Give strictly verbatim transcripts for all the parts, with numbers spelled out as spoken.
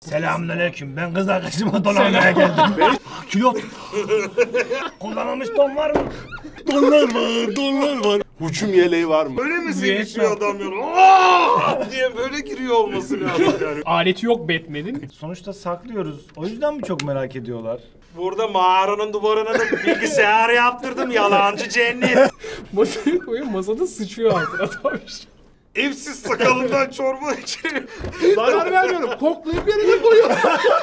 Selamünaleyküm. Ben kız arkadaşıma don almaya geldim. Külot. Kullanılmış don var mı? Donlar var, donlar var. Hücum yeleği var mı? Öyle mi sevişiyor adam ya? Aaaa diye böyle giriyor olması lazım yani. Aleti yok Batman'in. Sonuçta saklıyoruz. O yüzden mi çok merak ediyorlar? Burada mağaranın duvarına da bilgisayar yaptırdım. Yalancı cennet. Masaya koyuyor, masada sıçıyor altına tabii. Evsiz sakalından çorba içiyor. Zarar vermiyorum. Koklayıp yerine koyuyorum.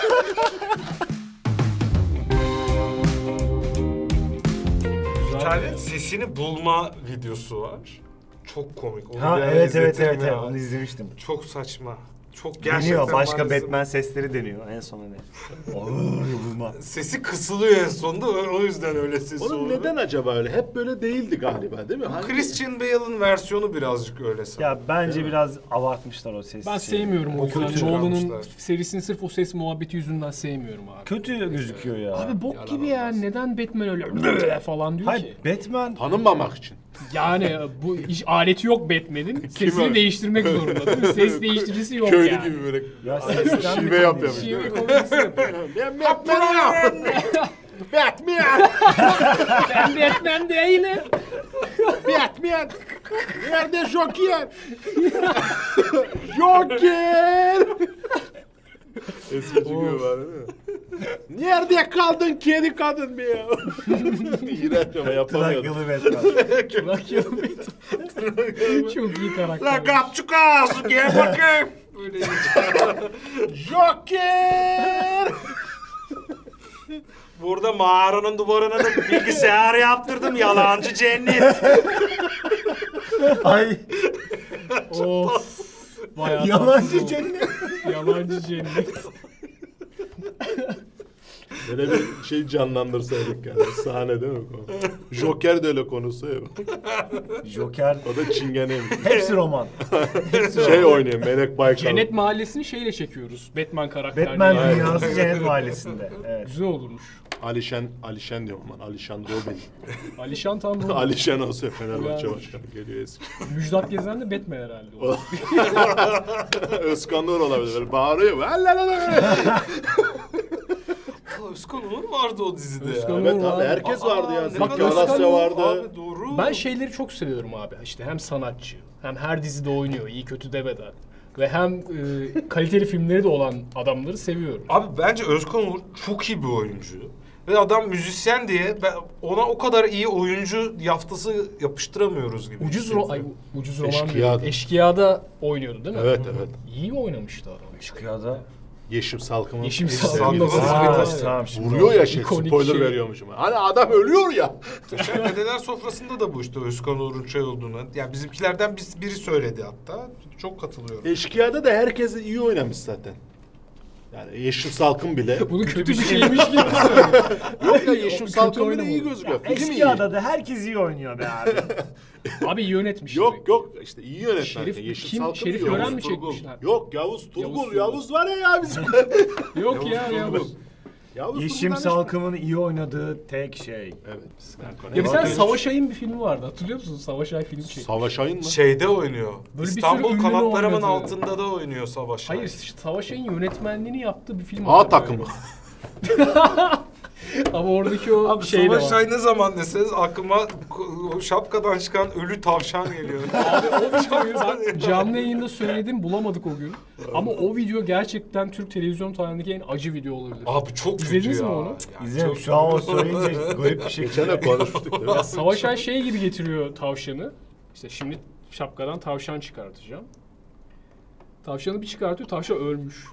Bir tane sesini bulma videosu var. Çok komik. Onu Ha bir ara evet evet izleteyim evet, ya. evet onu izlemiştim. Çok saçma. Çok gerçekten Deniyor başka maalesef. Batman sesleri deniyor en son hani. Bulma. Sesi kısılıyor en sonunda o yüzden öyle sesi Oğlum oluyor. neden acaba öyle? Hep böyle değildi galiba değil mi? Hangi- Christian Bale'ın versiyonu birazcık öyle sanki. Ya bence biraz abartmışlar o ses. Ben şeyi. sevmiyorum o yüzden. kötü Nolan'ın çıkarmışlar. serisini sırf o ses muhabbeti yüzünden sevmiyorum abi. Kötü gözüküyor ya. Abi bok Yalan gibi ya. olmaz. Neden Batman öyle falan diyor Hayır ki? Batman Tanınmamak için. Yani bu iş aleti yok Batman'in. Sesini öyle? değiştirmek zorunda değil mi? Ses değiştiricisi yok Köylü yani. gibi böyle ya sesten şive bir yapıyor. Şive komedisi yapıyor. Ben Batman'ım. Batman. Ben Batman değilim. Batman. Nerede Joker? Joker. Eski çıkıyor var değil mi? Nerede kaldın kedi kadın be ya? İğrenç ama yapamıyordum. Trakyalı Batman. Trakyalı Batman. Çok iyi karakter. La kapçukası gel bakayım. Böyle Joker. Burada mağaranın duvarına da bilgisayar yaptırdım. Yalancı cennet. Ay Of. Bayağı yalancı tatsız oldu. cennet. Yalancı cennet. Böyle bir şey canlandırsaydık yani sahne değil mi? Joker de öyle konusu ya. Joker. O da çingeneymiş. Hepsi roman. Şey oynuyor Melek Baykal. Cennet Mahallesi'ni şeyle çekiyoruz. Batman karakterleri. Batman Aynen. dünyası Cennet Mahallesi'nde. Evet. Güzel olurmuş. Alişen, Alişen diyorum ben. Alişan Robin. Alişan tam bu. Alişen olsa Fenerbahçe Yani. başkanı geliyor eski. Müjdat Gezen de Batman herhalde. O. Özkan Uğur olabilir. Böyle bağırıyor. Lalalala. Özkan Uğur vardı o dizide Özkan ya. Uğur Evet abi var. herkes Aa, vardı ya. ne Zeki kadar Alasya Özkan Uğur vardı. Abi doğru. Ben şeyleri çok seviyorum abi. İşte hem sanatçı, hem her dizide oynuyor, iyi kötü demeden. Ve hem e, kaliteli filmleri de olan adamları seviyorum. Abi bence Özkan Uğur çok iyi bir oyuncu. Ve adam müzisyen diye ben ona o kadar iyi oyuncu yaftası yapıştıramıyoruz gibi. Ucuz ro ay, ucuz roman Eşkıya'da. değil. Eşkıya'da oynuyordu değil mi? Evet evet. İyi oynamıştı adam. Çıkıyor Yeşim Salkım'ın. Yeşim Salkım'ın. Salkım'ın. Aa, Evet. tamam şimdi. Vuruyor ya şey, İkonik spoiler şey. veriyormuşum. Hani adam ölüyor ya. Dedeler sofrasında da bu işte Özkan Uğur'un şey olduğunu. Yani bizimkilerden biz, biri söyledi hatta. Çok katılıyorum. Eşkıya'da da herkes iyi oynamış zaten. Yani Yeşim Salkım bile. Bunu kötü bir şeymiş gibi söylüyor. Yok ya Yeşim Kötü Salkım bile iyi oynamadı. gözüküyor. Film iyi. Eşkıya'da da herkes iyi oynuyor be abi. Abi iyi yönetmiş. Yok yok işte iyi yönetmen. Şerif, Yeşim kim? Salkım Şerif iyi. Gören Yavuz mi Turgul. çekmişler? Yok Yavuz Turgul. Yavuz Yavuz, Turgul. var ya ya bizim. Yok ya Yavuz Yavuz. Turgul. Yavuz Yeşim Turgul'dan Salkım'ın iyi oynadığı tek şey. Evet. Ya bir tane Bakın. Savaş Ay'ın bir filmi vardı. Hatırlıyor musunuz? Savaş Ay filmi çekti. Savaş Ayın mı? Şeyde oynuyor. Böyle bir sürü İstanbul ünlünün kanatlarımın oynadığı. altında da oynuyor Savaş. Hayır, Savaş Ay'ın yönetmenliğini yaptığı bir film A var. takımı. Ama oradaki o Abi şey de Savaş var. Ay ne zaman deseniz aklıma o şapkadan çıkan ölü tavşan geliyor. Abi o videoyu ben canlı yayında söyledim, bulamadık o gün. Ama o video gerçekten Türk televizyon tarihindeki en acı video olabilir. Abi çok kötü İzlediniz ya. mi onu? Yani İzledim çok- şu an o söyleyince garip bir şey. Geçen de konuştuk değil mi? Ya Savaş Ay şey gibi getiriyor tavşanı. İşte şimdi şapkadan tavşan çıkartacağım. Tavşanı bir çıkartıyor, tavşan ölmüş.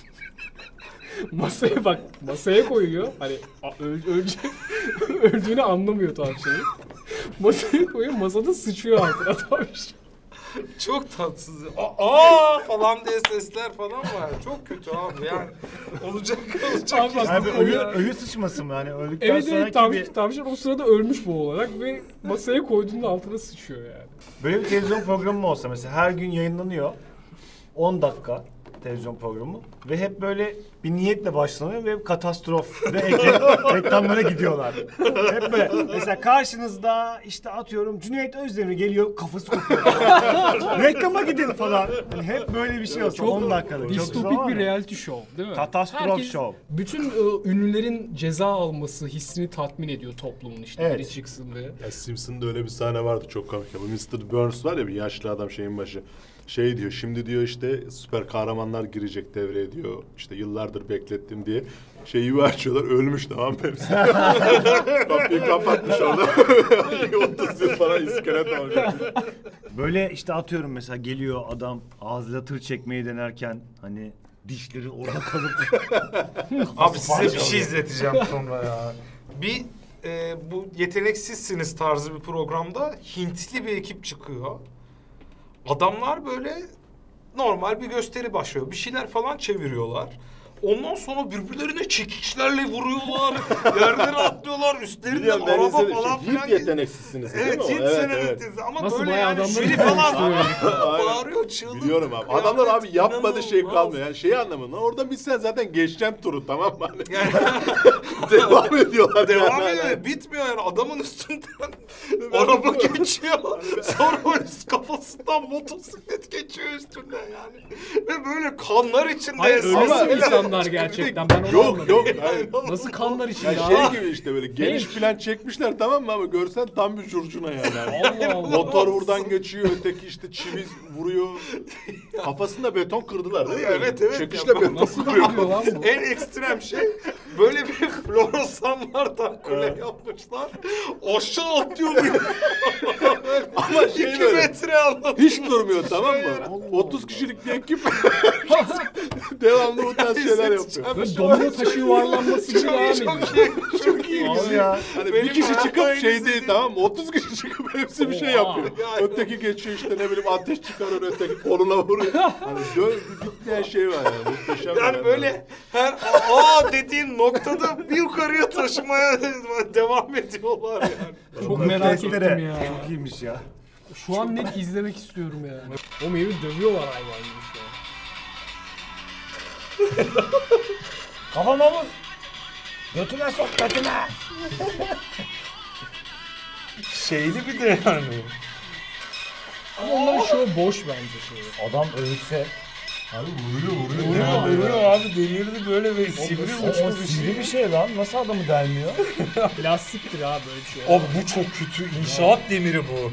Masaya bak, masaya koyuyor. Hani a- öl, ölecek, öldüğünü anlamıyor tavşanın. Masaya koyuyor, masada sıçıyor altına tavşan. Çok tatsız. Aa, aa falan diye sesler falan var. Çok kötü abi yani. Olacak olacak. Abi bak, işte. Yani bu ölü, konuda- ölü sıçması mı? Hani öldükten Evet sonraki evet tav- bir... tavşan o sırada ölmüş bu olarak ve masaya koyduğunda altına sıçıyor yani. Böyle bir televizyon programı mı olsa mesela her gün yayınlanıyor. on dakika. televizyon programı ve hep böyle bir niyetle başlanıyor ve katastrof ve ekran- reklamlara gidiyorlar. Hep böyle. Mesela karşınızda işte atıyorum Cüneyt Özdemir geliyor kafası kopuyor. Reklama gidin falan. Yani hep böyle bir şey olsa Çok on dakikalık. Çok güzel distopik ama bir reality show değil mi? Katastrof Herkes, show. bütün e, ünlülerin ceza alması hissini tatmin ediyor toplumun işte Evet. biri çıksın ve. Ya Simpson'da öyle bir sahne vardı çok komik. Bu mister Burns var ya bir yaşlı adam şeyin başı. Şey diyor şimdi diyor işte süper kahramanlar girecek devreye diyor. İşte yıllardır beklettim diye. Şeyi bir açıyorlar ölmüş tamam mı hepsi. Kapıyı kapatmış orada. otuz yıl falan iskelet olacak. Böyle işte atıyorum mesela geliyor adam ağzıyla tır çekmeyi denerken hani dişleri orada kalıp Abi size bir şey izleteceğim sonra ya. Bir e, bu yeteneksizsiniz tarzı bir programda Hintli bir ekip çıkıyor. Adamlar böyle normal bir gösteri başlıyor. Bir şeyler falan çeviriyorlar. Ondan sonra birbirlerine çekiçlerle vuruyorlar. Yerlere atlıyorlar. Üstlerinden Biliyorum ben araba izledim. falan Şey, Hint filan. yeteneksizsiniz değil Evet, mi o? Hint Evet, senediniz. evet. Ama Nasıl böyle bayağı yani adamları jüri falan Aynen. bağırıyor, çığlık. Biliyorum abi. kıyamet, Adamlar abi yapmadığı şey inanılmaz. kalmıyor. Yani şeyi anlamadım. Orada bitsen zaten geçeceğim turu tamam mı? Hani Yani devam ediyorlar. devam yani. ediyor. Bitmiyor yani. Adamın üstünden araba geçiyor. Sonra o üst kafasından motosiklet geçiyor üstünden yani. Ve böyle kanlar içinde. Hayır öyle Ama- mi insanlar gerçekten ben onu Yok anlamadım. yok. Hayır. Nasıl kanlar için Ya ya? şey gibi işte böyle geniş plan çekmişler tamam mı ama görsen tam bir curcuna yani. Allah Allah. Motor buradan geçiyor, öteki işte çivi vuruyor. Kafasında beton kırdılar değil mi? Evet, evet. Çekişle Ya, beton Nasıl kırıyor. gidiyor lan bu? En ekstrem şey böyle bir floresanlardan kule yapmışlar. Aşağı atlıyor bir. Ama İki şey böyle metre anlatıyor. hiç durmuyor tamam mı? otuz kişilik bir ekip devamlı bu tarz şeyler yapıyor. Böyle domino taşı yuvarlanması gibi devam Çok, ediyor. çok iyi. Çok iyi. Abi ya. Hani Benim bir kişi hayatta çıkıp en şey istediğim- değil tamam mı? otuz kişi çıkıp hepsi bir şey Oha. yapıyor. Yani. Öteki geçiyor işte ne bileyim ateş çıkarıyor, öteki koluna vuruyor. Hani dön bir bitmeyen şey var yani. Muhteşem. Yani böyle her aa dediğin noktada bir yukarıya taşımaya devam ediyorlar yani. Çok merak Testere. ettim ya. Çok iyiymiş ya. Şu an net izlemek istiyorum ya. O meyve dövüyorlar hayvan gibi şu an. Kafama vur. Götüne sok götüne. Şeyli bir de yani. Ama onların şovu boş bence şey. Adam ölse. Abi vuruyor vuruyor. Vuruyor vuruyor abi delirdi böyle ve sivri O uçlu bir sivri şey. bir şey lan. Nasıl adamı delmiyor? Plastiktir abi böyle bir şey. Abi bu çok kötü. İnşaat demiri bu.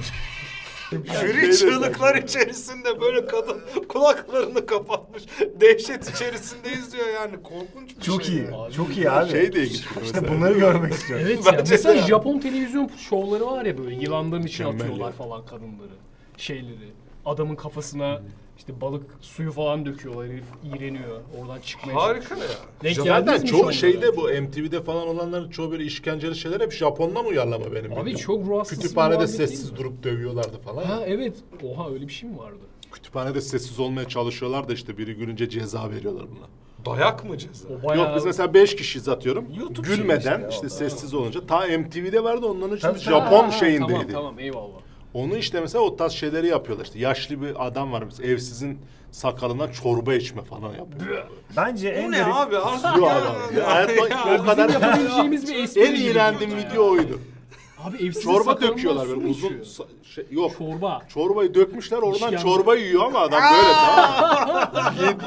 Jüri şey de çığlıklar içerisinde böyle kadın kulaklarını kapatmış. Dehşet içerisinde izliyor yani. Korkunç bir Çok şey. iyi. ya. Çok iyi abi. Şey de ilginç. İşte bunları görmek istiyorum. Evet ya. Bence Mesela de. Japon televizyon şovları var ya böyle yılanların içine Mükemmel atıyorlar ya. falan kadınları. Şeyleri. Adamın kafasına işte balık suyu falan döküyorlar. Herif iğreniyor. Oradan çıkmaya Harika çalışıyor. ya. Denk Zaten geldiniz mi çoğu şu şeyde bu M T V'de falan olanların çoğu böyle işkenceli şeyler hep Japon'dan uyarlama benim Abi bildiğim. çok ruh hastası bir Kütüphanede muhabbet değil sessiz mi? durup dövüyorlardı falan. Ha evet. Oha öyle bir şey mi vardı? Kütüphanede sessiz olmaya çalışıyorlar da işte biri gülünce ceza veriyorlar buna. Dayak mı ceza? O bayağı... Yok biz mesela beş kişiyiz atıyorum. YouTube Gülmeden şeyi işte işte ya, sessiz olunca ta M T V'de vardı onların için Tabii, tabii. Japon Ha, şeyindeydi. Tamam tamam eyvallah. Onu işte mesela o tarz şeyleri yapıyorlar işte. Yaşlı bir adam var mesela evsizin sakalından çorba içme falan yapıyor. Bence en Bu ne garip... abi? Artık Yok ya. adam. Ya, hayatımda Ya o kadar Yapabileceğimiz bir espri en gibi iğrendiğim geliyor video ya. oydu. Abi evsiz Çorba döküyorlar böyle uzun Içiyor. sa- şey, yok. Çorba. Çorbayı dökmüşler oradan İşkembe. çorba yiyor ama adam böyle tamam. Yedi,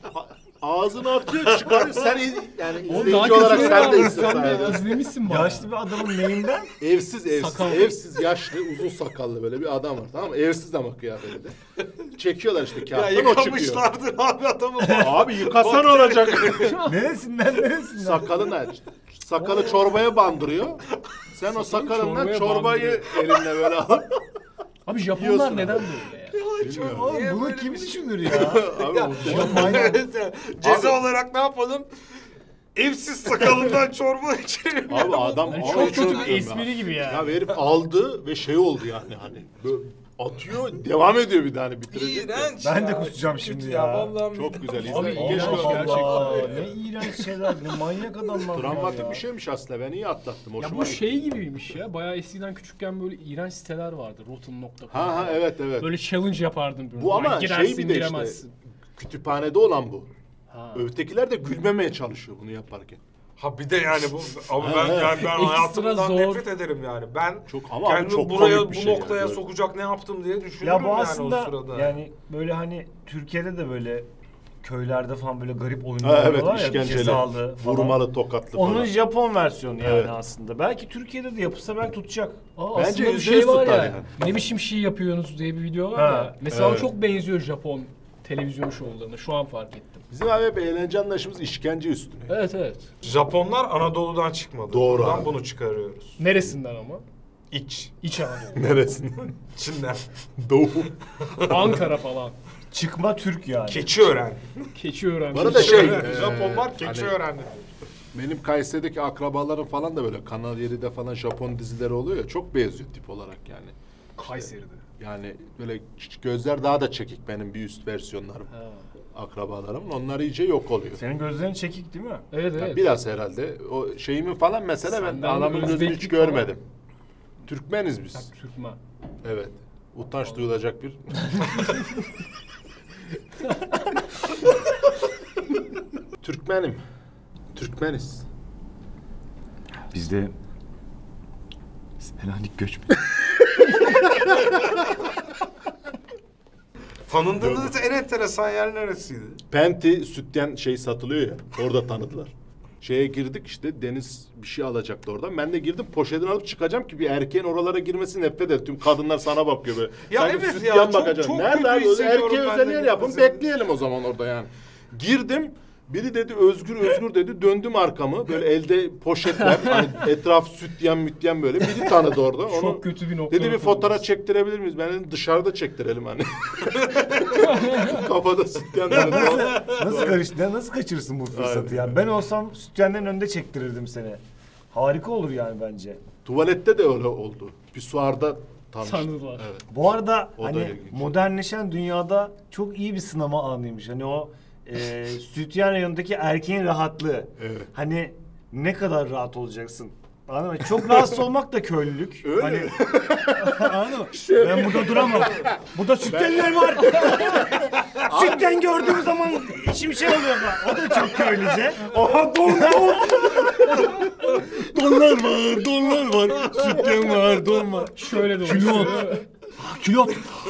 a- ağzına atıyor çıkarıyor sen iz- yani Oğlum izleyici daha olarak kötü sen de var. hisset Sen de yani. izlemişsin bana. Yaşlı bir adamın neyinden? Evsiz evsiz Sakallı. evsiz yaşlı uzun sakallı böyle bir adam var tamam mı? Evsiz ama kıyafeti de. Çekiyorlar işte Ya kağıttan o çıkıyor. yıkamışlardır abi adamı. Abi yıkasan olacak. Neresinden neresinden? Sakalını aç. Sakalı çorbaya bandırıyor. Sen o sakalından çorbaya çorbayı elinle böyle al. Abi Japonlar Yiyorsun neden abi. böyle ya? Bilmiyorum. Oğlum Niye bunu böyle kim bir şey- düşünür ya? Abi Ya, muhteşem. evet ya. Ceza Abi- olarak ne yapalım? Evsiz sakalından çorba içelim. Abi adam Yani ama çok hiç kötü unutmuyorum bir espri gibi ya. Ya herif aldı ve şey oldu yani hani böyle atıyor devam ediyor bir tane bitirecek. de. İğrenç Ben de ya. kusacağım Çok şimdi kötü ya. Vallahi Çok güzel izle. Abi, Keşke iğrenç o- gerçekten. Allah, ne iğrenç şeyler, ne manyak adamlar bunlar Travmatik ya. bir şeymiş aslında. Ben iyi atlattım. Ya Hoşuma bu gitti. şey gibiymiş ya. Bayağı eskiden küçükken böyle iğrenç siteler vardı. rotten nokta com. Ha ha evet evet. Böyle challenge yapardım. Böyle. Bu ama Ulan girersin, şey bir de işte- giremezsin. kütüphanede olan bu. Ha. Ötekiler de gülmemeye çalışıyor bunu yaparken. Ha bir de yani bu abi ben Ha, yani ben ekstra hayatımdan zor. nefret ederim yani. Ben Çok ama abi kendimi çok buraya komik bir bu şey noktaya yani. sokacak ne yaptım diye düşünürüm Ya bu yani aslında o sırada. yani böyle hani Türkiye'de de böyle köylerde falan böyle garip Ha, oyunlar evet var ya, işkenceli, cezalı falan. vurmalı, tokatlı Onun falan. Japon versiyonu yani Evet. aslında. Belki Türkiye'de de yapılsa belki tutacak. Aa, Bence aslında bir yüzde şey yüz var tutar ya. yani. Ne biçim şey yapıyorsunuz diye bir video var Ha, ya. Mesela evet. o çok benziyor Japon televizyon şovlarına. Şu an fark ettim. Bizim abi hep eğlence anlayışımız işkence üstüne. Evet evet. Japonlar Anadolu'dan çıkmadı. Doğru Buradan abi. bunu çıkarıyoruz. Neresinden ama? İç. İç Anadolu. Neresinden? İçinden. Doğu. Ankara falan. Çıkma Türk yani. Keçiören. Keçiören. Bu arada şey, Keçiören. e, Japonlar hani- Keçiören'de. Benim Kayseri'deki akrabalarım falan da böyle Kanal yedide falan Japon dizileri oluyor ya, çok benziyor tip olarak yani. Kayseri'de. Yani böyle gözler daha da çekik benim bir üst versiyonlarım. Ha. Akrabalarımın, onlar iyice yok oluyor. Senin gözlerin çekik değil mi? Evet Ya evet. biraz herhalde. O şeyimin falan mesela ben Senden anamın gözünü hiç Özbeklik falan. görmedim. Türkmeniz biz. Sen Türkmen. Evet. Utanç duyulacak bir... Türkmenim. Türkmeniz. Bizde Selanik göç. Tanındığınız en enteresan yer neresiydi? Penti sütyen şey satılıyor ya. Orada tanıdılar. Şeye girdik işte, Deniz bir şey alacaktı oradan. Ben de girdim, poşetini alıp çıkacağım ki bir erkeğin oralara girmesi nefret eder. Tüm kadınlar sana bakıyor böyle. Ya Sanki evet sütyen ya, çok- bakacaksın. çok Nerede kötü abi? hissediyorum Erkeğe ben de özel yer yapın, gitmesini. bekleyelim o zaman orada yani. Girdim. Biri dedi Özgür Özgür dedi. Döndüm arkamı. Böyle elde poşetler. Hani etraf sütyen mütyen böyle. Biri tanıdı orada. Onu, Çok kötü bir nokta. dedi bir fotoğraf çektirebilir miyiz? Ben dedim dışarıda çektirelim hani. Kafada sütyen dedi. Nasıl karış ne- nasıl kaçırırsın bu fırsatı ya? Ben olsam sütyenlerin önünde çektirirdim seni. Harika olur yani bence. Tuvalette de öyle oldu. Pisuarda tanıştık. Tanıdılar. Evet. Bu arada O da hani ilginç. modernleşen dünyada çok iyi bir sınama anıymış. Hani o e, sütyen reyonundaki erkeğin rahatlığı. Evet. Hani ne kadar rahat olacaksın? Anladın mı? Çok rahatsız olmak da köylülük. Öyle Hani, mi? anladın mı? Ben burada duramam. Burada sütyenler var. Sütyen gördüğüm zaman içim şey oluyor bak. O da çok köylüce. Oha don don. Donlar var, donlar var. Sütyen var, don var. Şöyle de Külot. olmuş. Külot.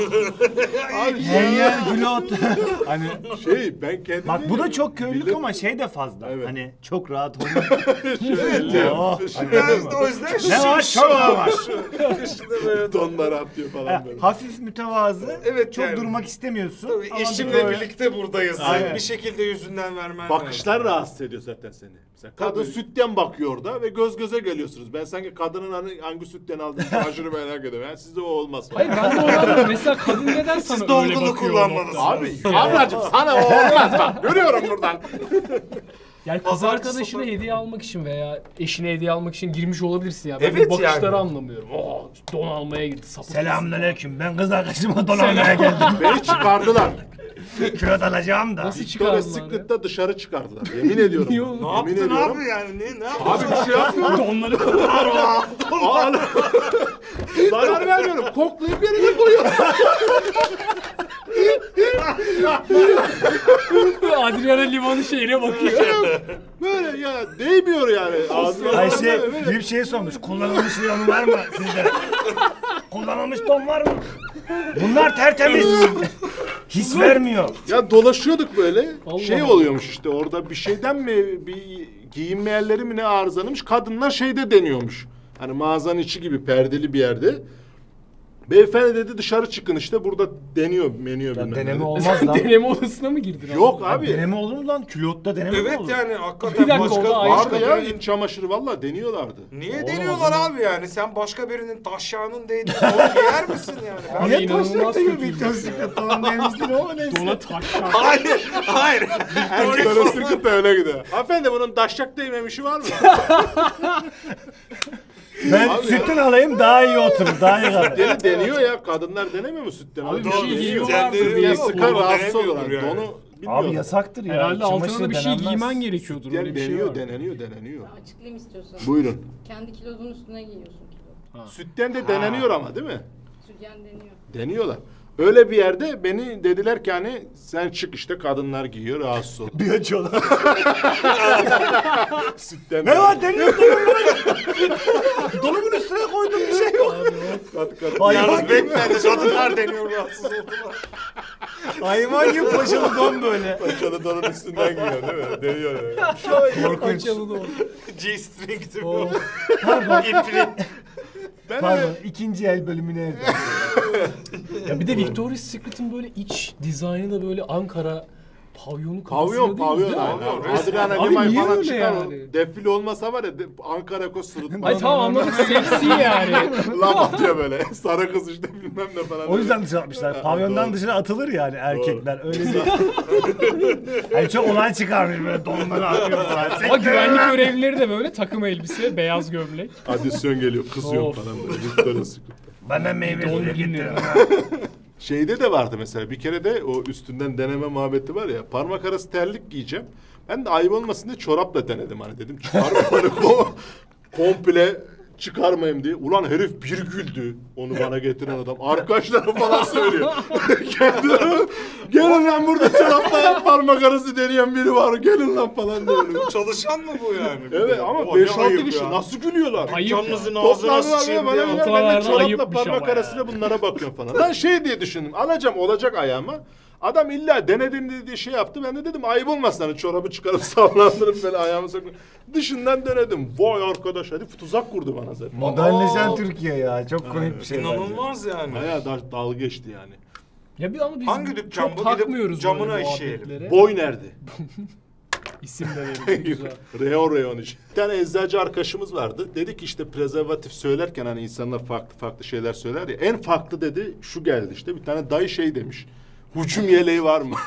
Abi Her yer külot. hani şey ben kendim bak bu da çok köylülük ama şey de fazla. Evet. Hani çok rahat olmak. Şöyle Oh, Ben o yüzden Ne var? Çok var. İşte böyle donlar atıyor falan Ha, böyle. hafif mütevazı. Evet, çok yani. durmak istemiyorsun. Tabii ama eşimle böyle- birlikte buradayız. Aynen. Bir şekilde yüzünden vermem Bakışlar lazım. rahatsız ediyor zaten seni. Mesela kadın Tabii. sütten bakıyor orada ve göz göze geliyorsunuz. Ben sanki kadının hani hangi sütten aldığını aşırı merak ediyorum. Yani sizde o olmaz. Hayır ben de onu anlamadım. Mesela kadın neden sana öyle dolgulu bakıyor? o kullanmalısınız. noktada? Abi ablacım sana o olmaz bak. Görüyorum buradan. Yani kız Pazartesi arkadaşına sokak- hediye almak için veya eşine hediye almak için girmiş olabilirsin ya. Ben Evet bu bakışları yani. anlamıyorum. Oo, don almaya gitti. Sapık. Selamünaleyküm. Ben kız arkadaşıma don almaya geldim. Beni çıkardılar. Külot alacağım da. Nasıl Victoria's çıkardılar ya? Secret'ta dışarı çıkardılar. Yemin ediyorum. Niye bak. oğlum? Ne Yemin yaptın ediyorum. abi yani? Ne, ne yaptın? Abi bir şey yapmıyorum. Donları Aa, zarar vermiyorum. Koklayıp yerine koyuyorum. Adriana Limonu şeyine bakıyor. Böyle ya değmiyor yani. Ağzına Ayşe böyle. bir şey sormuş. Kullanılmış don var mı sizde? Kullanılmış don var mı? Bunlar tertemiz. His vermiyor. Ya dolaşıyorduk böyle. Allah şey Allah. oluyormuş işte orada bir şeyden mi bir giyinme yerleri mi ne arızalanmış. Kadınlar şeyde deniyormuş. Hani mağazanın içi gibi perdeli bir yerde. Beyefendi dedi dışarı çıkın işte burada deniyor menüyor Ya bilmem deneme ne. olmaz lan. Deneme odasına mı girdin? Yok Abi. abi. Deneme olur mu lan? Külotta deneme mi Evet olur? yani Bir hakikaten dakika, başka, o da ayrı Vardı başka ya birinin- iç çamaşırı valla deniyorlardı. Niye Oğlum, o deniyorlar zaman- abi yani? Sen başka birinin taşyağının değdiği onu giyer misin yani? Ben- Abi inanılmaz kötüymüş ya. Tamam demiştin ama neyse. Dona taşlar. Hayır, hayır. Erkek böyle sıkıntı öyle gidiyor. Hanımefendi bunun daşşak değmemişi var mı? Ben Abi sütten alayım daha iyi oturur. Daha iyi kalır. Deni deniyor ya. Kadınlar denemiyor mu sütten? Abi bir Doğru, şey deniyor. giyiyorlardır Sütyen diye deniyor, Sıkar Onu rahatsız denemiyordur oluyorlar. yani. Donu bilmiyorum. Abi yasaktır ya. Herhalde İç altına çamaşırı da bir şey denenmez. giymen gerekiyordur. Yani Öyle bir şey deniyor, var. deneniyor, deneniyor. Açıklayayım istiyorsan. Buyurun. Kendi kilodun üstüne giyiyorsun kilo. Sütten de deneniyor ama değil mi? Sütyen deniyor. Deniyorlar. Öyle bir yerde beni dediler ki hani sen çık işte kadınlar giyiyor rahatsız ol. Bir açıyorlar. Sütten Ne var deniyor dolabın var. Dolabın üstüne koydum bir şey yok. Kat kat. Hayvan Yalnız gibi, beyefendi kadınlar deniyor rahatsız oldular. hayvan gibi paşalı don böyle. Paçalı donun üstünden giyiyor değil mi? Deniyor öyle. Korkunç. Paçalı da o. G-string gibi. Oh. Pardon. İpli. Ben Pardon. öyle- ikinci el bölümüne elde. Ya bir de Victoria's Secret'ın böyle iç dizaynı da böyle Ankara pavyonu kafasında Pavyon, değil pavyon mi? aynen. Pavyon, resmen. Adriana Abi Limay niye falan öyle çıkar yani? o. Defile olmasa var ya de, Ankara Ko sırıtmaz. Ay tamam anladık seksi yani. Laf atıyor böyle. Sarı kız işte bilmem ne falan. O yüzden dışarı atmışlar. Ha, Pavyondan doğru. dışarı atılır yani erkekler. Öyle değil. Yani çok olay çıkarmış böyle donları atıyor falan. Ama güvenlik görevlileri de böyle takım elbise, beyaz gömlek. Adisyon geliyor, kızıyor Of. falan böyle. Victoria's Secret. Bana meyve Don suyu bin getir. lira. Şeyde de vardı mesela bir kere de o üstünden deneme muhabbeti var ya, parmak arası terlik giyeceğim. Ben de ayıp olmasın diye çorapla denedim hani dedim çıkarma hani ko- komple çıkarmayayım diye. Ulan herif bir güldü onu bana getiren adam. Arkadaşlarım falan söylüyor. Kendileri gelin lan burada çorapla parmak arası deneyen biri var gelin lan falan diyor. Çalışan mı bu yani? Evet ama O beş ne altı ayıp kişi ya. nasıl gülüyorlar? Ayıp. Canınızın ağzına Toplandılar sıçayım bana diye. bana ben de Ortalarda çorapla ayıpmış parmak ama arasıyla yani. bunlara bakıyorum falan. Ben şey diye düşündüm. Alacağım olacak ayağıma. Adam illa denedim dediği şey yaptı. Ben de dedim ayıp olmasın hani çorabı çıkarıp sallandırıp böyle ayağımı sokma. Dışından denedim. Vay arkadaş hadi tuzak kurdu bana zaten. Modernleşen Aa. Türkiye ya. Çok komik bir şey. bence. İnanılmaz yani. Bayağı da, dalga geçti yani. Ya bir ama biz Hangi dükkan çok bu? Gidip takmıyoruz camına böyle işeyelim. muhabbetlere. Boy nerede? İsim de verildi güzel. Reon reon iş. Bir tane eczacı arkadaşımız vardı. Dedi ki işte prezervatif söylerken hani insanlar farklı farklı şeyler söyler ya. En farklı dedi şu geldi işte. Bir tane dayı şey demiş. Hücum yeleği var mı?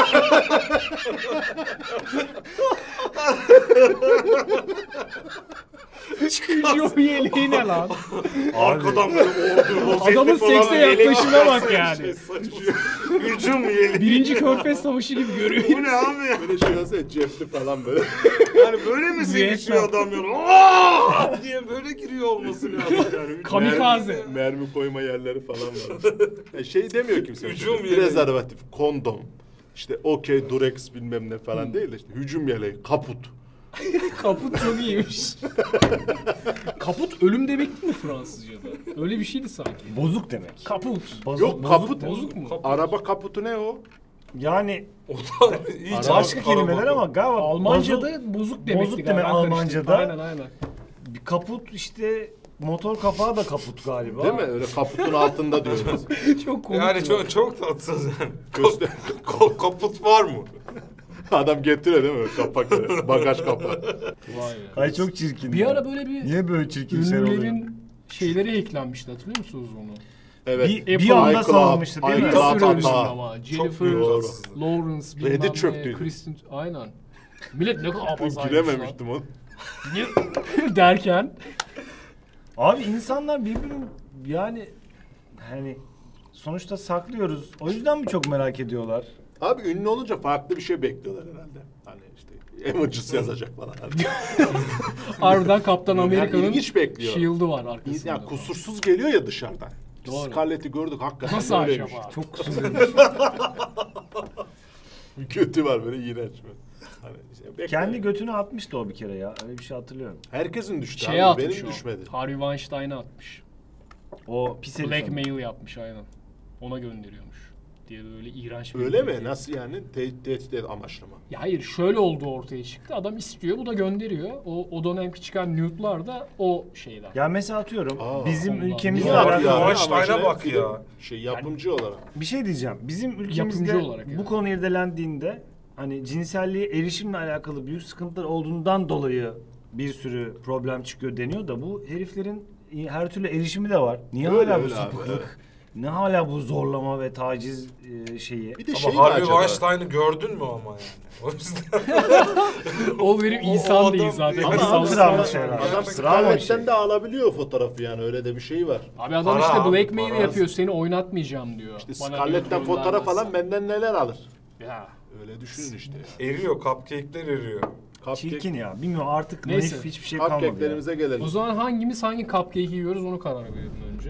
Hücum yeleği ne lan? Arkadan böyle ordu, rozetli Adamın falan sekse yelek yaklaşına var. bak yani. Şey, saçma. Hücum yeleği. Birinci Körfez Savaşı gibi görüyor. Bu ne abi ya? Böyle şey olsa ya, cepli falan böyle. Yani böyle mi sevişiyor adam ya? Aa! diye böyle giriyor olması lazım yani. Kamikaze. Mermi, mermi koyma yerleri falan var. Ya şey demiyor kimse. Hücum İşte yeleği. prezervatif, kondom, işte okey, durex bilmem ne falan değil de işte hücum yeleği, kaput. Kaput çok iyiymiş. Kaput ölüm demek değil mi Fransızca'da? Öyle bir şeydi sanki. Bozuk demek. Kaput. Bozuk, Yok bozuk, kaput. Bozuk mu? Araba kaputu ne o? Yani O da iyice başka araba- kelimeler ama galiba Almanca'da bozuk, bozuk demekti. bozuk galiba. demek Ben karıştırdım. Almanca'da. Aynen aynen. bir kaput işte motor kapağı da kaput galiba. Değil mi? Öyle kaputun altında diyoruz. Çok komik. Yani ya. çok çok tatsız yani. Göster. Ka- kaput var mı? Adam getiriyor değil mi? Kapak, bagaj kapağı. Vay be. Ay çok çirkin. Bir ya. ara böyle bir Niye böyle çirkin şeyler oluyor? ünlülerin şeyleri eklenmişti hatırlıyor musunuz onu? Evet. Bir, Apple bir anda iCloud, salınmıştı değil mi? iCloud. Bir sürü hata. ünlü ama. Jennifer Doğru. Lawrence bilmem Reddit ne, çöktüydü. Kristen... Aynen. Millet ne kadar abazaymış lan. Girememiştim onu. Derken Abi insanlar birbirini yani hani sonuçta saklıyoruz. O yüzden mi çok merak ediyorlar? Abi ünlü olunca farklı bir şey bekliyorlar herhalde. Hani işte Avengers yazacak falan. harbiden Kaptan Yani Amerika'nın ilginç bekliyor. shield'ı var arkasında. Ya kusursuz geliyor ya dışarıdan. Biz Doğru. Scarlett'i gördük hakikaten Nasıl öyleymiş. acaba? Çok kusurluymuş. Bir kötü var böyle iğrenç böyle. Hani işte bekle. Kendi götünü atmıştı o bir kere ya. Öyle bir şey hatırlıyorum. Herkesin düştü Şeye abi. atmış Benim o. düşmedi. Harvey Weinstein'a atmış. O pis herif ama. Blackmail yapmış aynen. Ona gönderiyormuş diye böyle iğrenç bir Öyle video. mi? Nasıl yani? Te- tehdit et amaçlı mı? Ya hayır şöyle oldu ortaya çıktı. Adam istiyor bu da gönderiyor. O, o dönemki çıkan nude'lar da o şeyden. Ya mesela atıyorum Aa, bizim Allah. ülkemizle Niye Bak alakalı ya, Yani Weinstein'a amacı bak film- ya. Şey yapımcı olarak. bir şey diyeceğim. Bizim ülkemizde Yapımcı olarak bu yani. konu irdelendiğinde hani cinselliğe erişimle alakalı büyük sıkıntılar olduğundan dolayı bir sürü problem çıkıyor deniyor da bu heriflerin her türlü erişimi de var. Niye Öyle, hala bu öyle abi, sapıklık? evet. Ne hala bu zorlama ve taciz e, şeyi? Bir de Ama şey mi Harvey acaba? Weinstein'ı gördün mü ama yani? O yüzden O benim O- o insan adam değil zaten. değil. Ama Kırsal adam, sıralı adam, şeyler. adam Sıralı bir Scarlett'ten şey. de alabiliyor fotoğrafı yani öyle de bir şey var. Abi adam Para işte abi, blackmail para. yapıyor. Seni oynatmayacağım diyor. İşte Bana Scarlett'ten nude fotoğraf göndermezsen. falan benden neler alır. Ya. Öyle düşünün işte. ya. eriyor, cupcake'ler eriyor. Çirkin ya. Bilmiyorum artık Neyse. naif hiçbir şey kalmadı ya. Cupcake'lerimize gelelim. O zaman hangimiz hangi cupcake'i yiyoruz onu karar verelim önce.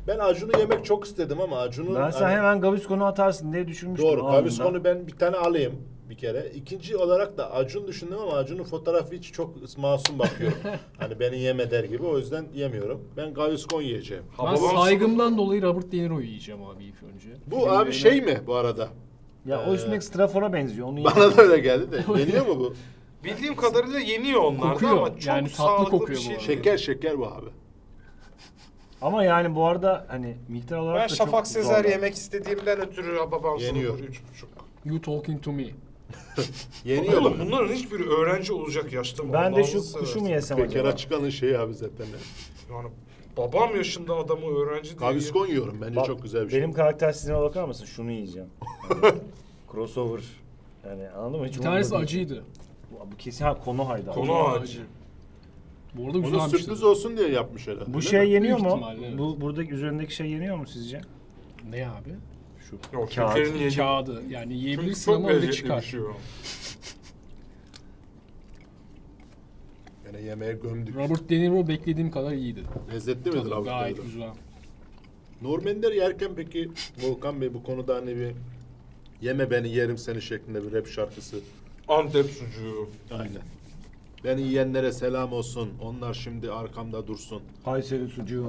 Ben Acun'u yemek çok istedim ama Acun'un... Ben sen hani- hemen Gaviscon'u atarsın diye düşünmüştüm. Doğru. anında. Gaviscon'u ben bir tane alayım bir kere. İkinci olarak da Acun düşündüm ama Acun'un fotoğrafı hiç çok masum bakıyorum. Hani beni yeme der gibi, o yüzden yemiyorum. Ben Gaviscon yiyeceğim. Ben Hababam saygımdan dolayı Robert De Niro'yu yiyeceğim abi ilk önce. Bu Filmlerine- abi şey mi bu arada? Ya o üstündeki Strafor'a benziyor. Onu Bana da öyle geldi de. Yeniyor mu bu? Bildiğim kadarıyla yeniyor onlar Kokuyor. ama çok Yani tatlı sağlıklı kokuyor bir bu şey arada. değil. Şeker şeker bu abi. Ama yani bu arada hani miktar olarak Ben da Şafak çok Sezer zor. yemek istediğimden ötürü Hababam Yeniyor. Sungur üç buçuk. You talking to me. Yeniyor Oğlum mu? bunların hiçbiri öğrenci olacak yaşta mı? Ben de Allah'ını şu seversen. kuşu mu yesem Bekara acaba? çıkanın şeyi abi zaten. Yani babam yaşında adamı öğrenci diye. Gaviscon yiyorum. Bence Bak, çok güzel bir şey. Benim karakter sistemine bakar mısın? Şunu yiyeceğim. Yani, crossover. Yani anladın mı? Hiç Bir tanesi umurumda değil. acıydı. Bu, bu kesin ha konu hayda. Konu acı. Bu arada Onu güzel bir sürpriz şey. olsun diye yapmış herhalde. Bu değil şey mi? yeniyor Büyük mu? ihtimalle, evet. Bu buradaki üzerindeki şey yeniyor mu sizce? Ne abi? Şu Yok, kağıt. Türklerin yediği- Kağıdı. Yani Çünkü yiyebilirsin çok ama öyle lezzetli çıkar. bir şey o. Yine yemeğe gömdük. Robert De Niro beklediğim kadar iyiydi. Lezzetli midir Tabii, abi? gayet güzel. Norm Ender yerken peki Volkan Bey bu konuda hani bir yeme beni yerim seni şeklinde bir rap şarkısı. Antep sucuğu. Aynen. Beni yiyenlere selam olsun. Onlar şimdi arkamda dursun. Kayseri sucuğu.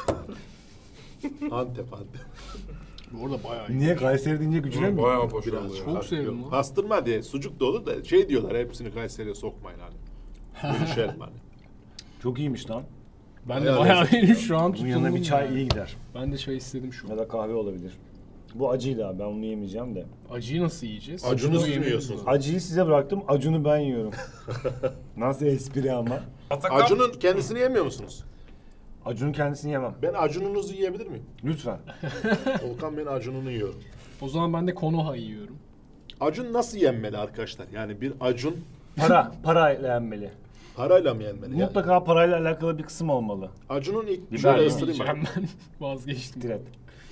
Antep Antep. Bu arada bayağı iyi. Niye Kayseri deyince gücüne mi? Bayağı Biraz başarılı. ya. Çok fark sevdim yok. lan. Pastırma diye sucuk da olur da şey diyorlar hepsini Kayseri'ye sokmayın hani. Bölüşelim hani. Çok iyiymiş lan. Ben de Bayağı bayağı lezzetli. iyiyim şu an Bunun tutundum. yanına bir çay yani. iyi gider. Ben de çay istedim şu Ya an. da kahve olabilir. Bu acıydı abi. Ben bunu yemeyeceğim de. Acıyı nasıl yiyeceğiz? Acunu Bunu siz mi yemeyiz yiyorsunuz? mi? Acıyı size bıraktım. Acunu ben yiyorum. Nasıl espri ama. Atakan, Acun'un kendisini yemiyor musunuz? Acunun kendisini yemem. Ben acununuzu yiyebilir miyim? Lütfen. Volkan ben acununu yiyorum. O zaman ben de Konoha yiyorum. Acun nasıl yenmeli arkadaşlar? Yani bir acun Para. Parayla yenmeli. parayla mı yenmeli? Yani Mutlaka parayla alakalı bir kısım olmalı. Acun'un ilk Biber şöyle mi? ısırayım abi. Yiyeceğim ben. Vazgeçtim. Direkt.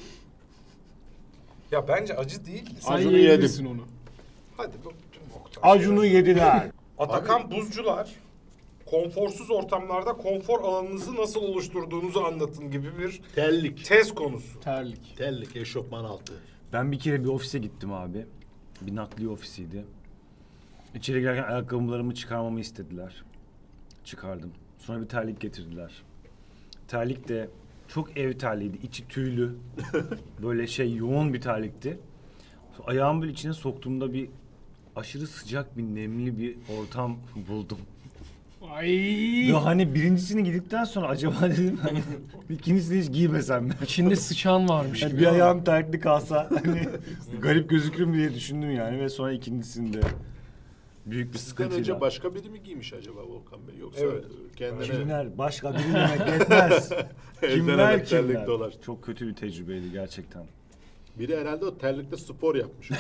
ya bence acı değil. Sen Acunu yiyebilirsin onu. Hadi bu tüm Oktay. Acunu yediler. Atakan buzcular konforsuz ortamlarda konfor alanınızı nasıl oluşturduğunuzu anlatın gibi bir Tellik. tez konusu. Terlik. Tellik, eşofman altı. Ben bir kere bir ofise gittim abi. Bir nakliye ofisiydi. İçeri girerken ayakkabılarımı çıkarmamı istediler. Çıkardım. Sonra bir terlik getirdiler. Terlik de çok ev terliğiydi. İçi tüylü. Böyle şey yoğun bir terlikti. Sonra ayağımı böyle içine soktuğumda bir aşırı sıcak bir nemli bir ortam buldum. Ay. Ve hani birincisini giydikten sonra acaba dedim hani ikincisini hiç giymesem mi? İçinde sıçan varmış Yani gibi. bir ama. ayağım terlikli kalsa hani garip gözükürüm diye düşündüm yani ve sonra ikincisinde büyük bir Sizden sıkıntıyla. önce başka biri mi giymiş acaba Volkan Bey? Yoksa Evet. kendine Kimler? Başka biri demek yetmez. Elden Kimler ele terlik kimler? dolaştı. Çok kötü bir tecrübeydi gerçekten. Biri herhalde o terlikte spor yapmış.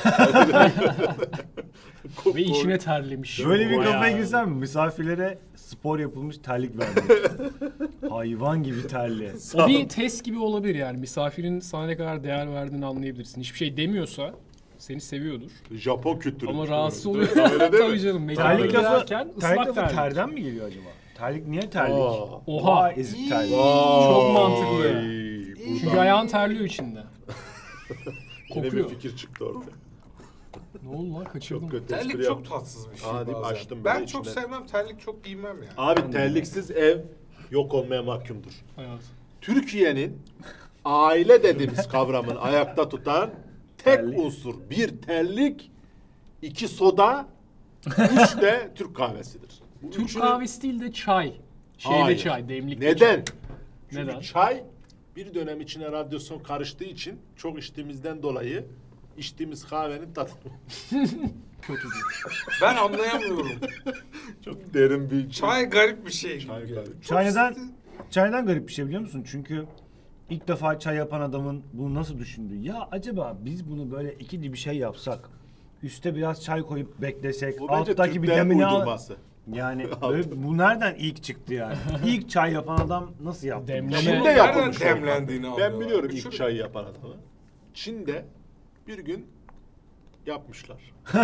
Ve içine terlemiş. Böyle bir Bayağı. kafaya girsem mi? Misafirlere spor yapılmış terlik vermiş. Hayvan gibi terli. O bir test gibi olabilir yani. Misafirin sana ne kadar değer verdiğini anlayabilirsin. Hiçbir şey demiyorsa seni seviyordur. Japon kültürü. Ama işte rahatsız böyle. oluyor. Öyle değil mi? Tabii canım. Mekana Terlik lafı, girerken terlik ıslak lafı terlik. terden mi geliyor acaba? Terlik niye terlik? Aa. Oha. Vay, ezik terlik. Çok mantıklı. Ay, Çünkü buradan ayağın terliyor içinde. yine bir Kokuyor. fikir çıktı orada. Ne oldu lan, kaçırdım. Çok kötü Terlik espri çok yaptım. tatsız bir şey Aa, deyip bazen. açtım ben böyle çok içinden. sevmem terlik çok giymem yani. Abi terliksiz ev yok olmaya mahkumdur. Hayat. Türkiye'nin aile dediğimiz kavramını ayakta tutan tek Terlik. unsur bir terlik, iki soda, üç de Türk kahvesidir. Bu Türk üçünün- kahvesi değil de çay. Şeyde Hayır. çay, demlikte Neden? çay. Çünkü Neden? çay bir dönem içine radyasyon karıştığı için çok içtiğimizden dolayı içtiğimiz kahvenin tadı Kötüdür. Ben anlayamıyorum. çok derin bir Çay garip bir şey. Çay gibi. garip. Çok Çay neden, sıkı- çay neden garip bir şey biliyor musun? Çünkü ilk defa çay yapan adamın bunu nasıl düşündü? Ya acaba biz bunu böyle ikili bir şey yapsak, üste biraz çay koyup beklesek, Bu bence alttaki bir Türklerin demini al... uydurması. Yani böyle, bu nereden ilk çıktı yani? İlk çay yapan adam nasıl yaptı? Demleme- Çin'de Nereden yapılmış. demlendiğini Ben anlıyorlar. biliyorum Bir ilk sürü- çayı yapan adamı. Çin'de bir gün Yapmışlar.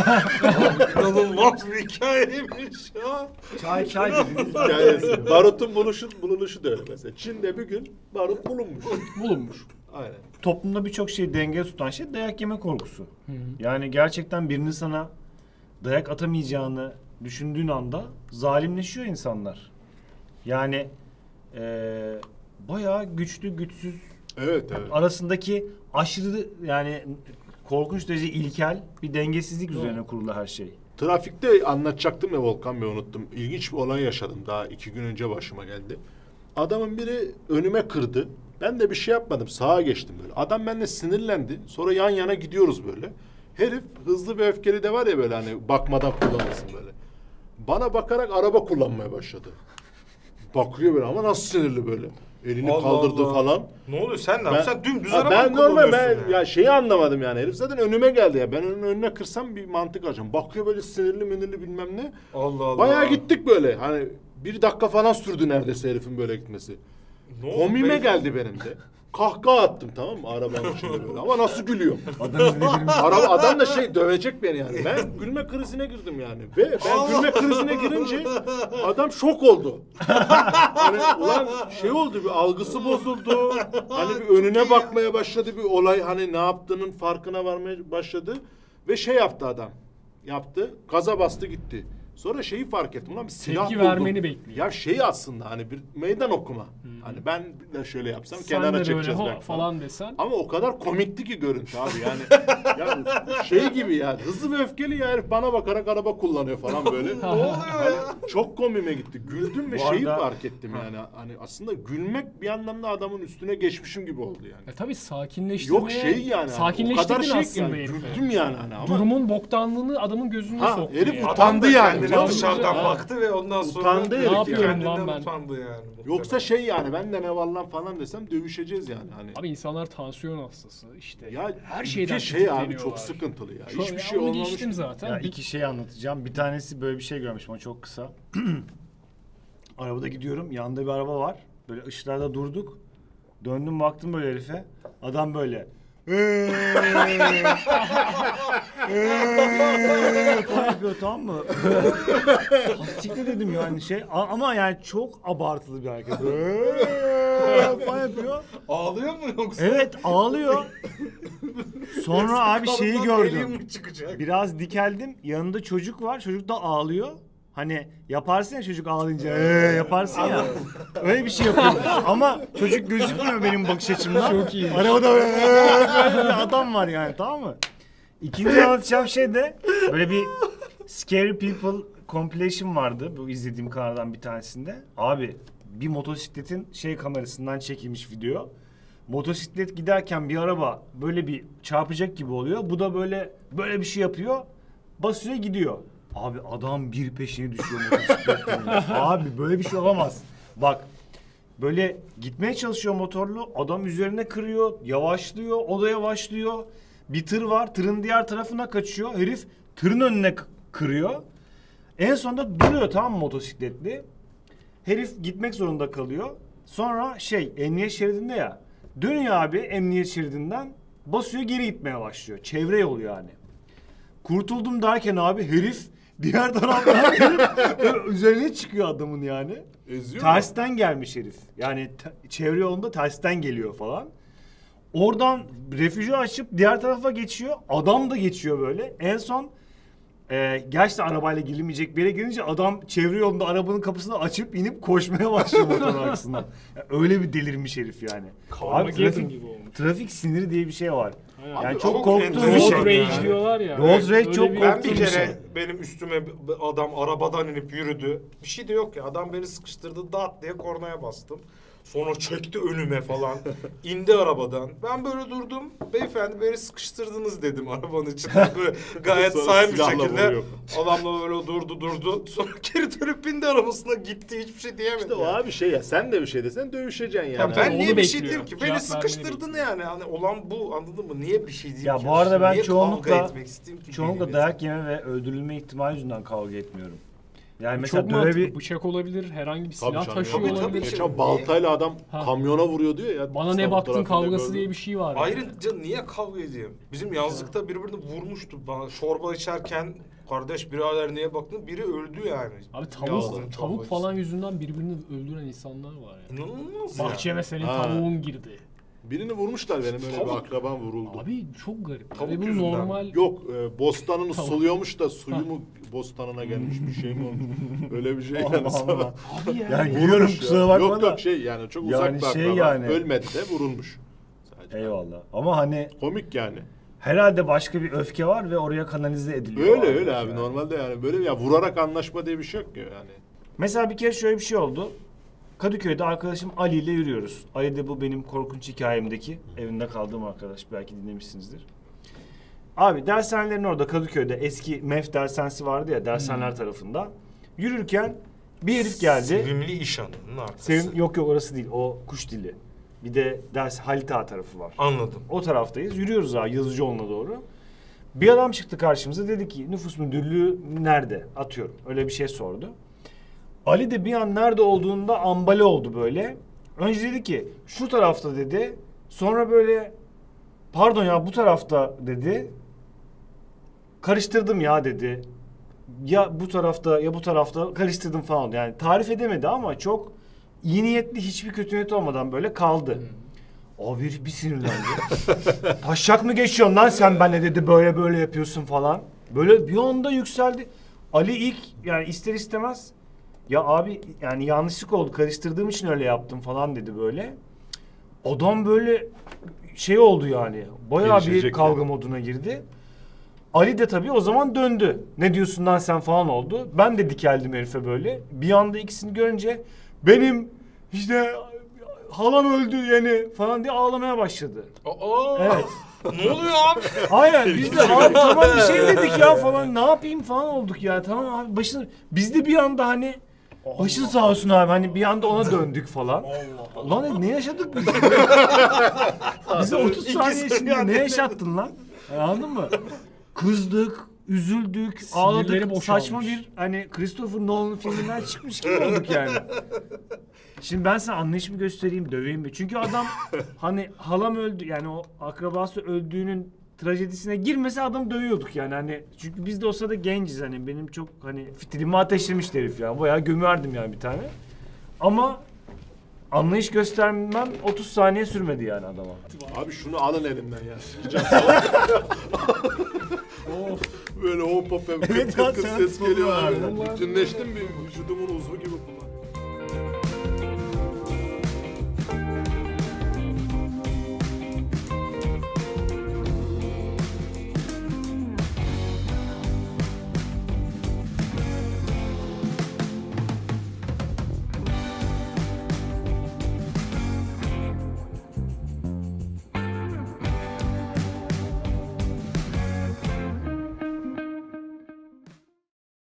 İnanılmaz bir hikayeymiş ya. Çay çay dediniz. Yani barutun buluşu, bulunuşu da öyle mesela. Çin'de bir gün barut bulunmuş. Bulunmuş. Aynen. Toplumda birçok şeyi dengeye tutan şey dayak yeme korkusu. Yani gerçekten birinin sana dayak atamayacağını düşündüğün anda zalimleşiyor insanlar. Yani eee bayağı güçlü güçsüz Evet evet. arasındaki aşırı yani korkunç derece ilkel bir dengesizlik üzerine kurulu her şey. Trafikte anlatacaktım ya Volkan Bey, unuttum. İlginç bir olay yaşadım, daha iki gün önce başıma geldi. Adamın biri önüme kırdı. Ben de bir şey yapmadım, sağa geçtim böyle. Adam benimle sinirlendi. Sonra yan yana gidiyoruz böyle. Herif hızlı ve öfkeli de var ya böyle, hani bakmadan kullanırsın böyle. Bana bakarak araba kullanmaya başladı. Bakıyor böyle ama nasıl sinirli böyle. Elini Allah kaldırdı Allah. falan. Ne oluyor sen ne Ben- yapıyorsun? Sen dümdüz Ha, araba ben mı normal ben kullanıyorsun yani? ya şeyi anlamadım yani. Herif zaten önüme geldi ya. Ben onun önüne kırsam bir mantık arayacağım. Bakıyor böyle sinirli minirli bilmem ne. Allah Allah. Bayağı gittik böyle. Hani bir dakika falan sürdü neredeyse herifin böyle gitmesi. Ne oldu Komiğime be? geldi benim de. Kahkaha attım, tamam mı, arabanın içinde böyle. Ama nasıl gülüyorum. Adam nedir? Araba, adam da şey dövecek beni yani. Ben gülme krizine girdim yani. Ve ben gülme krizine girince adam şok oldu. Hani ulan şey oldu, bir algısı bozuldu. Hani bir önüne bakmaya başladı, bir olay hani ne yaptığının farkına varmaya başladı. Ve şey yaptı adam. Yaptı. Gaza bastı gitti. Sonra şeyi fark ettim. Ulan bir silah Tepki buldum. vermeni bekliyor. Ya şey aslında hani bir meydan okuma. Hani ben de şöyle yapsam Sen kenara de böyle çekeceğiz ho belki falan desen. ama o kadar komikti ki görüntü abi yani. Yani şey gibi yani, hızlı ve öfkeli ya, herif bana bakarak araba kullanıyor falan böyle. Ne oluyor ya? Çok komiğime gitti. Güldüm ve Bu şeyi arada- fark ettim yani. Hani aslında gülmek bir anlamda adamın üstüne geçmişim gibi oldu yani. E tabii sakinleştirmeye. Yok şey yani. Hani, o Sakinleştirdin kadar şey ki aslında yani. herifi. Güldüm yani hani ama. Durumun boktanlığını adamın gözüne Ha, soktu herif yani. utandı. Adam da yani, kendine biliyor musun? dışarıdan Ha. baktı ve ondan sonra Utandı herif Ne yapıyorum kendinden lan ben? utandı yani. Yoksa şey yani, ben de ne var lan falan desem dövüşeceğiz yani. Hani. Abi insanlar tansiyon hastası işte. Ya her ülke şeyden şey abi tetikleniyorlar. çok sıkıntılı ya. Çok- Hiçbir ya şey onu olmamış. geçtim zaten. Ya Bir- iki şey anlatacağım. Bir tanesi böyle bir şey görmüşüm ama çok kısa. Arabada gidiyorum. Yanında bir araba var. Böyle ışıklarda durduk. Döndüm baktım böyle herife. Adam böyle. "Eee, eee" falan yapıyor, tamam mı? Hastikle dedim yani şey A- ama yani çok abartılı bir hareket. "Eee" falan yapıyor. Ağlıyor mu yoksa? Evet, ağlıyor. Sonra abi şeyi Kanından gördüm. deliğim mi çıkacak? Biraz dikeldim. Yanında çocuk var. Çocuk da ağlıyor. Hani yaparsın ya çocuk ağlayınca ee, yaparsın ya. Öyle bir şey yapıyormuş. Ama çocuk gözükmüyor benim bakış açımdan. Çok iyi. Arabada böyle "Ee" bir adam var yani, tamam mı? İkinci anlatacağım şey de böyle bir Scary People compilation vardı. Bu izlediğim kanaldan bir tanesinde. Abi bir motosikletin şey kamerasından çekilmiş video. Motosiklet giderken bir araba böyle bir çarpacak gibi oluyor. Bu da böyle böyle bir şey yapıyor. Basıyor gidiyor. Abi adam bir peşine düşüyor motosikletle. Abi böyle bir şey olamaz. Bak böyle gitmeye çalışıyor motorlu. Adam üzerine kırıyor. Yavaşlıyor. O da yavaşlıyor. Bir tır var. Tırın diğer tarafına kaçıyor. Herif tırın önüne k- kırıyor. En sonunda duruyor, tamam mı, motosikletli. Herif gitmek zorunda kalıyor. Sonra şey emniyet şeridinde ya. Dönüyor abi emniyet şeridinden. Basıyor geri gitmeye başlıyor. Çevre yolu yani. Kurtuldum derken abi herif diğer taraftan üzerine çıkıyor adamın yani. Eziyor mu? Tersten gelmiş herif. Yani te- çevre yolunda tersten geliyor falan. Oradan refüjü açıp diğer tarafa geçiyor. Adam da geçiyor böyle. En son e, gerçekten arabayla girilmeyecek bir yere gelince adam çevre yolunda arabanın kapısını açıp inip koşmaya başlıyor motorun arkasından. Yani öyle bir delirmiş herif yani. Abi Armageddon trafik, gibi olmuş. trafik siniri diye bir şey var. Aynen. Yani Abi çok çok korktuğum bir enteresan şey. Road rage yani. diyorlar ya. Road rage Öyle çok bir- Ben korktuğum bir bir kere şey. benim üstüme bir adam arabadan inip yürüdü. Bir şey de yok ya. Adam beni sıkıştırdı, dat diye kornaya bastım. Sonra çekti önüme falan. İndi arabadan. Ben böyle durdum. Beyefendi beni sıkıştırdınız dedim arabanın içinde. Böyle gayet Sonra saygın bir silahla şekilde. vuruyor. Adamla böyle durdu durdu. Sonra geri dönüp bindi arabasına gitti. Hiçbir şey diyemedi. İşte o yani. abi şey ya, sen de bir şey desen dövüşeceksin yani. Tabii, Ben Onu niye bir şey bekliyor. diyeyim ki? Cevap Beni vermeni sıkıştırdın bekliyor. yani. Hani olan bu, anladın mı? Niye bir şey diyeyim Ya ki? bu arada ben Niye çoğunlukla kavga etmek isteyeyim ki çoğunlukla birbirine? dayak yeme ve öldürülme ihtimali yüzünden kavga etmiyorum. Yani mesela Çok mantıklı. dövebil... Bıçak olabilir, herhangi bir Tabii silah canım. taşıyor Tabii, tabii. olabilir. Geçen baltayla adam Ha. kamyona vuruyor diyor ya. Bana ne İstanbul baktın trafiğinde kavgası gördüm. diye bir şey var. yani. Ayrıca niye kavga edeyim? Bizim yazlıkta birbirini vurmuştu. Bana çorba içerken kardeş birader niye baktın? Biri öldü yani. Abi tavuk, Yazlığın tavuk çorbacısı. falan yüzünden birbirini öldüren insanlar var yani. İnanılmaz Bahçeme ya. senin Ha. tavuğun girdi. Birini vurmuşlar benim öyle bir Tavuk. akrabam vuruldu. Abi çok garip. Tavuk Ve bu yüzünden. normal. Yok e, bostanını Tavuk. suluyormuş da suyu Ha. mu bostanına gelmiş bir şey mi olmuş? Öyle bir şey Allah yani sana. Allah. Abi ya. Yani Vurulmuş gülüyorum ya. kusura bakma Yok da. yok şey yani çok uzak Yani bir şey akraba. yani. Ölmedi de vurulmuş. Sadece. Eyvallah. Ama hani Komik yani. herhalde başka bir öfke var ve oraya kanalize ediliyor. Öyle abi. öyle abi Yani. normalde yani böyle ya vurarak anlaşma diye bir şey yok ki yani. Mesela bir kere şöyle bir şey oldu. Kadıköy'de arkadaşım Ali ile yürüyoruz. Ali de bu benim korkunç hikayemdeki evinde kaldığım arkadaş. Belki dinlemişsinizdir. Abi dershanelerin orada Kadıköy'de eski M E F dershanesi vardı ya dershaneler tarafında. Yürürken bir herif geldi. Sevimli iş hanımının arkası. Sevim, yok yok orası değil. O kuş dili. Bir de ders Halit Ağa tarafı var. Anladım. O taraftayız. Yürüyoruz abi Yazıcıoğlu'na doğru. Bir adam çıktı karşımıza dedi ki nüfus müdürlüğü nerede? Atıyorum. Öyle bir şey sordu. Ali de bir an nerede olduğunda ambale oldu böyle. Önce dedi ki şu tarafta dedi. Sonra böyle pardon ya bu tarafta dedi. Karıştırdım ya dedi. Ya bu tarafta ya bu tarafta karıştırdım falan. Yani tarif edemedi ama çok iyi niyetli hiçbir kötü niyet olmadan böyle kaldı. Abi herif bir sinirlendi. Taşak mı geçiyorsun lan sen benimle dedi böyle böyle yapıyorsun falan. Böyle bir anda yükseldi. Ali ilk yani ister istemez ya abi yani yanlışlık oldu karıştırdığım için öyle yaptım falan dedi böyle. Adam böyle şey oldu yani. Bayağı bir Gelişecek kavga yani. moduna girdi. Ali de tabii o zaman döndü. Ne diyorsun lan sen falan oldu. Ben de dikeldim herife böyle. Bir anda ikisini görünce benim işte halam öldü yani falan diye ağlamaya başladı. Aa, Evet. Ne oluyor abi? Aynen biz de abi tamam bir şey dedik ya falan ne yapayım falan olduk ya tamam abi başını biz de bir anda hani başın sağ olsun abi hani bir anda ona döndük falan. Ulan ne yaşadık biz? Bize otuz saniye içinde ne yaşattın lan? Yani anladın mı? Kızdık, üzüldük, ağladık. boşalmış. Saçma bir hani Christopher Nolan filminden çıkmış gibi olduk yani. Şimdi ben sana anlayışımı göstereyim, döveyim mi? Çünkü adam hani halam öldü yani o akrabası öldüğünün trajedisine girmese adamı dövüyorduk yani hani çünkü biz de o sırada genciz hani benim çok hani fitilimi ateşlemişti herif ya bayağı gömerdim yani bir tane. Ama anlayış göstermem otuz saniye sürmedi yani adama. Abi şunu alın elimden ya. Sikeceğim salak. Of. Böyle hop hop hem Evet kıt ya, kıt sen ses geliyor abi. Vallahi. Bütünleştim bir vücudumun uzvu gibi.